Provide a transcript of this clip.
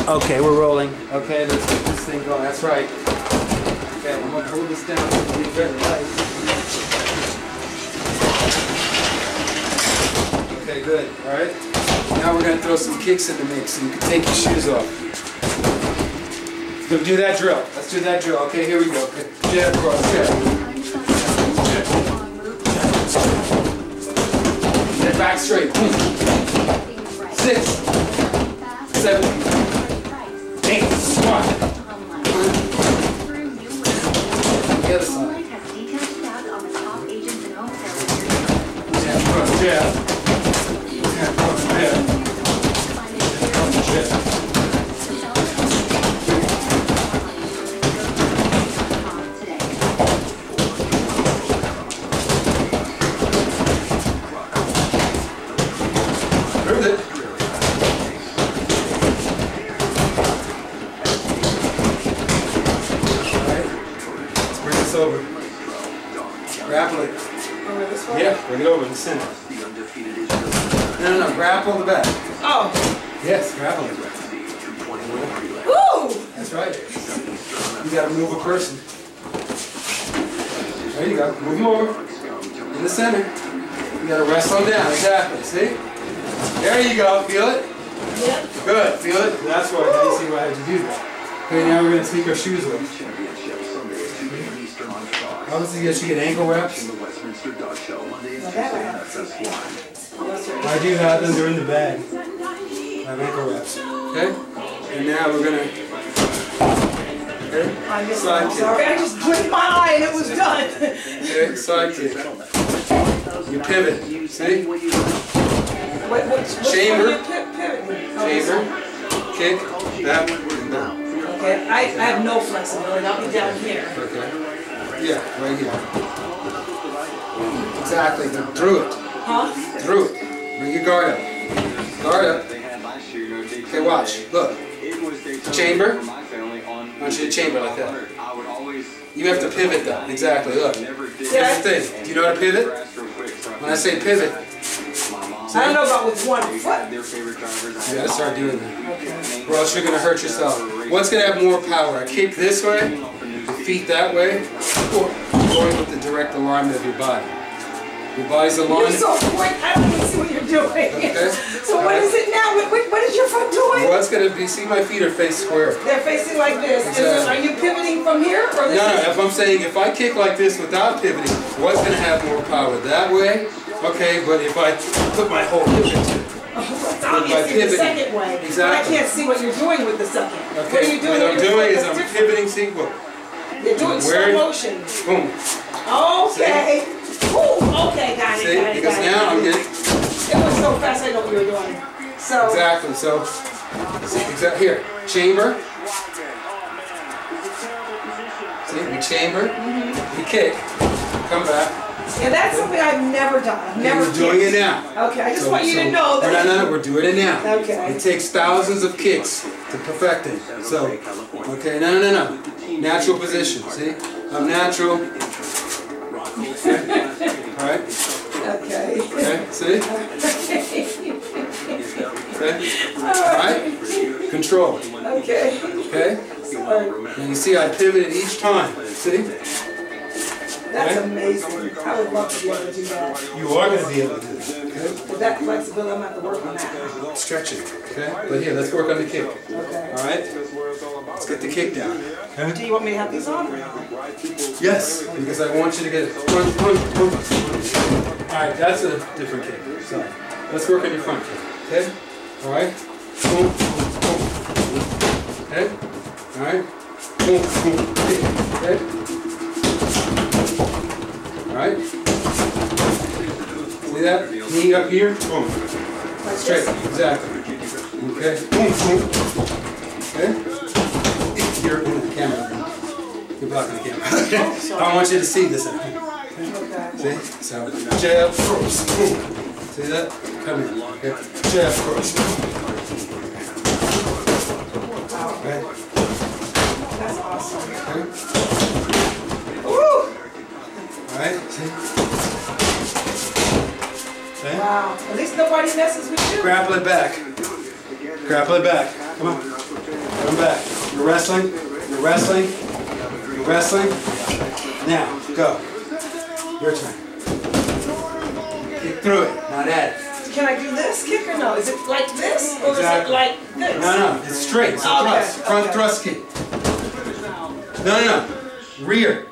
Okay, we're rolling. Okay, let's get this thing going. That's right. Okay, I'm going to hold this down so it's very light. Okay, good. All right. Now we're going to throw some kicks in the mix so you can take your shoes off. So do that drill. Let's do that drill. Okay, here we go. Okay. Jab, cross, jab. Get back straight. 6, 7, 8, squat. The other side. Jab, cross, jab. Jab, cross, jab. Jab. Heard it. Over. Grapple it. Yeah, bring it over in the center. No, grapple the back. Oh. Yes, grapple it. Woo! That's right. You gotta move a person. There you go. Move more. In the center. You gotta rest them down. Exactly. See? There you go. Feel it? Yep. Good. Feel it? That's why. Now you see why I had to do that. Okay, now we're gonna take our shoes off. Obviously, you get ankle wraps. I do have them. They're in the bag. I have ankle wraps. Okay? And now we're going to... Okay? Side kick. Sorry, I just blinked my eye and it was done. Okay, side kick. You pivot. See? Chamber. Chamber. Kick. That. Okay, I have no flexibility. I'll be down here. Okay. Yeah, right here. Exactly, but through it. Huh? Through it. Bring your guard up. Guard up. Okay, watch. Look. Chamber. I want you to chamber like that. You have to pivot though. Exactly, look. Here's the thing. Do you know how to pivot? When I say pivot. I don't know about with one foot. You gotta start doing that. Okay. Or else you're gonna hurt yourself. What's gonna have more power? A kick this way? Feet that way, or going with the direct alignment of your body. Your body's aligned. You're so quick, I don't even see what you're doing. Okay. So what is it now? What is your foot doing? What's going to be, see my feet are face square. They're facing like this. Exactly. Are you pivoting from here? Or this no, if I'm saying if I kick like this without pivoting, what's going to have more power? That way? Okay, but if I put my whole hip into it. Obviously the second way. Exactly. But I can't see what you're doing with the second. Okay. What are you doing? What I'm doing is I'm pivoting, see, look. You're doing slow motion. Boom. Okay. Ooh, okay, got it. See? Because now I'm getting... It was so fast, I know what you were doing. So. Exactly. So, see, here, chamber. See, we chamber, we kick, come back. Yeah, that's something I've never done. I've never We're doing it now. Okay, I just want you to know that. No, we're doing it now. Okay. It takes thousands of kicks to perfect it. So, okay, no. Natural position, see? I'm natural. Alright? Okay. Okay, see? Okay? Alright? Control. Okay. Okay? And you see I pivoted each time. See? That's amazing. I would love to be able to do that. You are going to be able to do that. Okay? With that flexibility, I'm going to have to work on that. Stretch it. Okay? But here, let's work on the kick. Okay. Alright? Let's get the kick down. Okay? Do you want me to have these on? Yes, because I want you to get it. Alright, that's a different kick. So, let's work on your front kick. Okay? Alright? Boom, boom, boom. Okay? Alright? Boom, boom, kick. Okay? Alright? See that? Knee up here. Boom. Straight. Exactly. Okay? Boom, boom. Okay? You're in the camera. You're blocking the camera. I want you to see this. Okay? See? So, jab, cross. Boom. See that? Come in. Okay? Jab, cross. Okay? That's awesome. Okay? Woo! Alright? See? Okay? Wow. At least nobody messes with you. Grapple it back. Grapple it back. Come on. Come back. You're wrestling. You're wrestling. You're wrestling. Now, go. Your turn. Kick through it, not at it. Can I do this kick or no? Is it like this or Exactly. is it like this? No, it's straight. It's a thrust. Front thrust kick. No. Rear.